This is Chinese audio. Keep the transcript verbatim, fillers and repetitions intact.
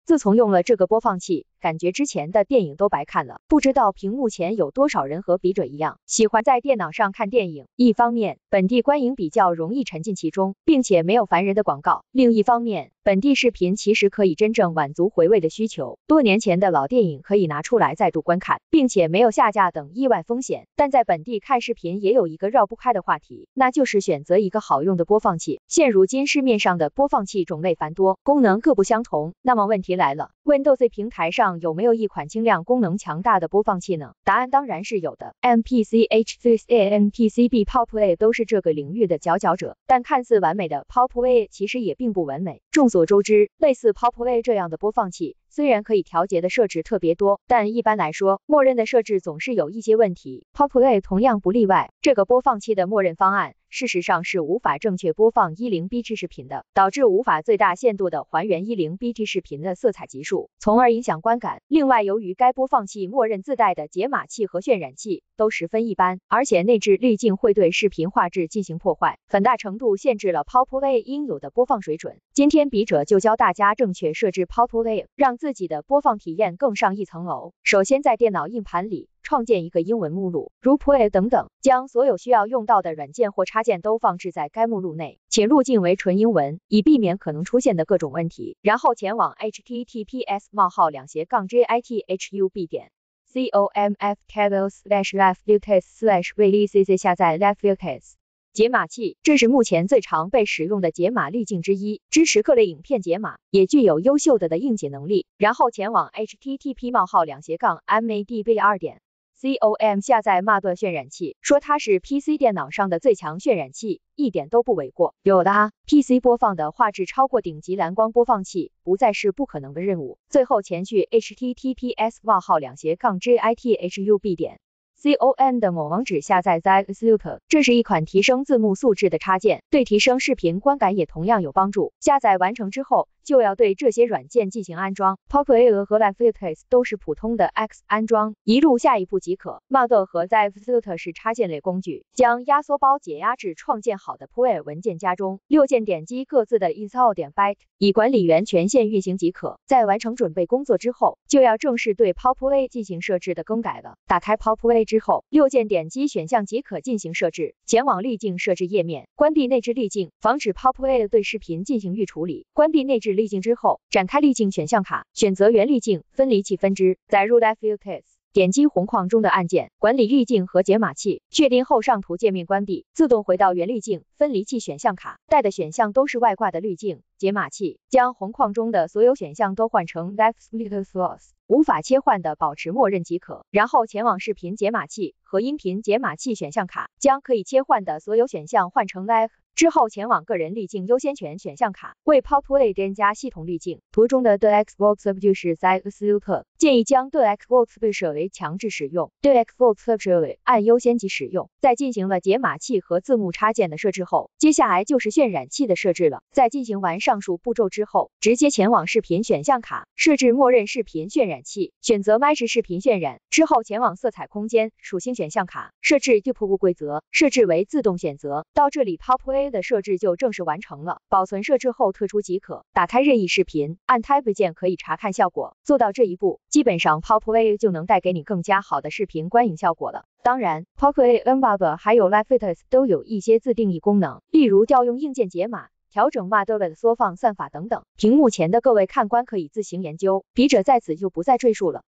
自从用了这个播放器，感觉之前的电影都白看了。不知道屏幕前有多少人和笔者一样，喜欢在电脑上看电影。一方面，本地观影比较容易沉浸其中，并且没有烦人的广告；另一方面，本地视频其实可以真正满足回味的需求。多年前的老电影可以拿出来再度观看，并且没有下架等意外风险。但在本地看视频也有一个绕不开的话题，那就是选择一个好用的播放器。现如今市面上的播放器种类繁多，功能各不相同。那么问题来了 ，Windows 平台上有没有一款轻量、功能强大的播放器呢？答案当然是有的。M P C H C A M P C B PopWave 都是这个领域的佼佼者，但看似完美的 PopWave 其实也并不完美。众所周知，类似 PopWave 这样的播放器，虽然可以调节的设置特别多，但一般来说，默认的设置总是有一些问题。PopWave 同样不例外。这个播放器的默认方案，事实上是无法正确播放 十 B T 视频的，导致无法最大限度的还原 十 B T 视频的色彩级数，从而影响观感。另外，由于该播放器默认自带的解码器和渲染器都十分一般，而且内置滤镜会对视频画质进行破坏，很大程度限制了 PopWave 应有的播放水准。今天笔者就教大家正确设置 PopWave， 让自己的播放体验更上一层楼。首先，在电脑硬盘里创建一个英文目录，如 Play 等等，将所有需要用到的软件或插件都放置在该目录内，且路径为纯英文，以避免可能出现的各种问题。然后前往 H T T P S 冒号两斜杠 J I T H U B 点 com f cable slash lifefilters slash vlcc 下载 lifefilters。解码器，这是目前最常被使用的解码滤镜之一，支持各类影片解码，也具有优秀的的硬解能力。然后前往 H T T P 冒号两斜杠 M A D B 二点 com 下载 M A D 渲染器，说它是 P C 电脑上的最强渲染器，一点都不为过。有的啊 ，P C 播放的画质超过顶级蓝光播放器，不再是不可能的任务。最后前去 H T T P S 冒号两斜杠 J I T H U B 点。com 的某网址下载 Zyxluke， 这是一款提升字幕素质的插件，对提升视频观感也同样有帮助。下载完成之后，就要对这些软件进行安装。PopWave 和 lifefilters 都是普通的 X 安装，一路下一步即可。M A D 和 Zyxluke 是插件类工具，将压缩包解压至创建好的 Play 文件夹中，六键点击各自的 install 点 byte， 以管理员权限运行即可。在完成准备工作之后，就要正式对 PopWave 进行设置的更改了。打开 PopWave之后，六键点击选项即可进行设置。前往滤镜设置页面，关闭内置滤镜，防止 PopWave 对视频进行预处理。关闭内置滤镜之后，展开滤镜选项卡，选择原滤镜，分离器分支，载入 lifefilters。点击红框中的按键，管理滤镜和解码器，确定后上图界面关闭，自动回到原滤镜、分离器选项卡，带的选项都是外挂的滤镜、解码器，将红框中的所有选项都换成 lifefilters， 无法切换的保持默认即可。然后前往视频解码器和音频解码器选项卡，将可以切换的所有选项换成 live。之后前往个人滤镜优先权选项卡，为 PopWave 添加系统滤镜。图中的 The Xbox 就是 Zyxluke， 建议将 The Xbox 设为强制使用 ，The Xbox 设为按优先级使用。在进行了解码器和字幕插件的设置后，接下来就是渲染器的设置了。在进行完上述步骤之后，直接前往视频选项卡，设置默认视频渲染器，选择 Mesh 视频渲染。之后前往色彩空间属性选项卡，设置 Dupe 规则，设置为自动选择。到这里 PopWave的设置就正式完成了，保存设置后退出即可。打开任意视频，按 Tab 键可以查看效果。做到这一步，基本上 PopWave 就能带给你更加好的视频观影效果了。当然 PopWave、M A D 还有 lifefilters 都有一些自定义功能，例如调用硬件解码、调整 M A D 的缩放算法等等。屏幕前的各位看官可以自行研究，笔者在此就不再赘述了。